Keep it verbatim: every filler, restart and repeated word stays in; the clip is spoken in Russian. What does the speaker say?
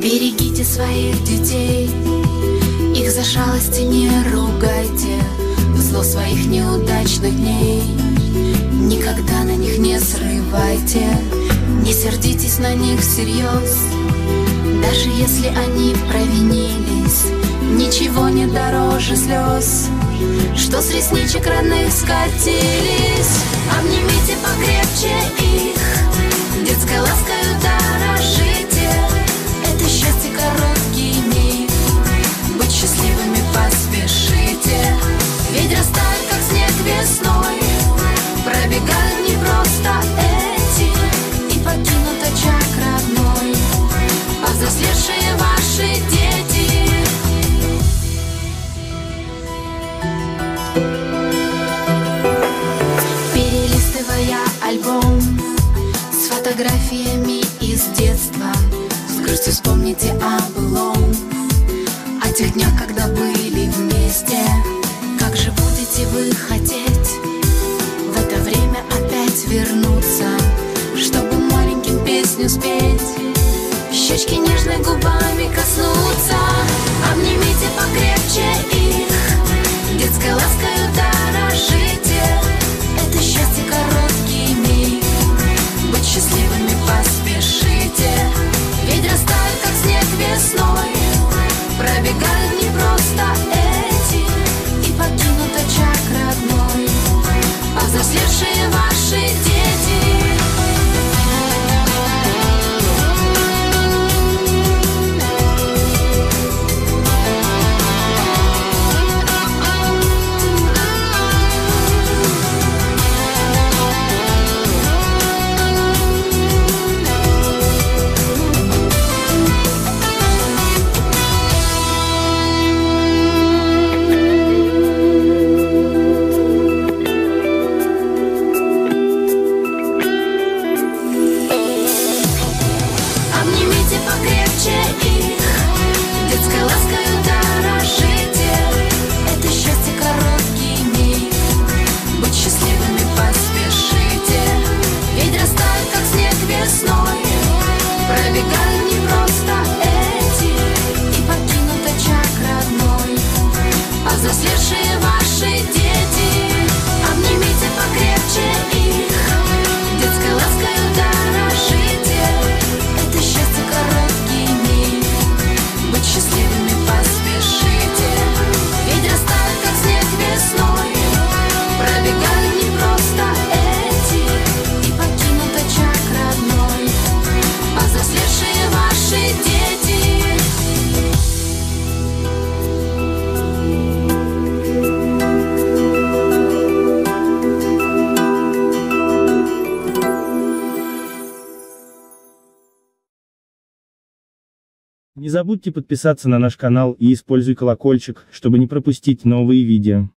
Берегите своих детей, их за шалости не ругайте, в зло своих неудачных дней никогда на них не срывайте. Не сердитесь на них всерьез, даже если они провинились. Ничего не дороже слез, что с ресничек родных скатились. Обнимите покрепче их, детской ласкою дорожите. Это счастье короткий миг, быть счастливыми поспешите. Ведь растают, как снег весной, пробегают не просто эти и покинут очаг родной повзрослевшие ваши дети. Перелистывая альбом с фотографиями из детства, с грустью вспомните о былом, о тех днях, когда были вместе. Как же будете вы хотеть в это время опять вернуться, чтобы маленьким песню спеть, щечки нежной губами коснуться. Обнимите покрепче их, детской ласкою дорожите. Это счастье короткий миг, быть счастливыми поспешите. Ведь растают, как снег весной, пробегают не просто эти и покинут очаг родной повзрослевшие ваши дети. Не забудьте подписаться на наш канал и используй колокольчик, чтобы не пропустить новые видео.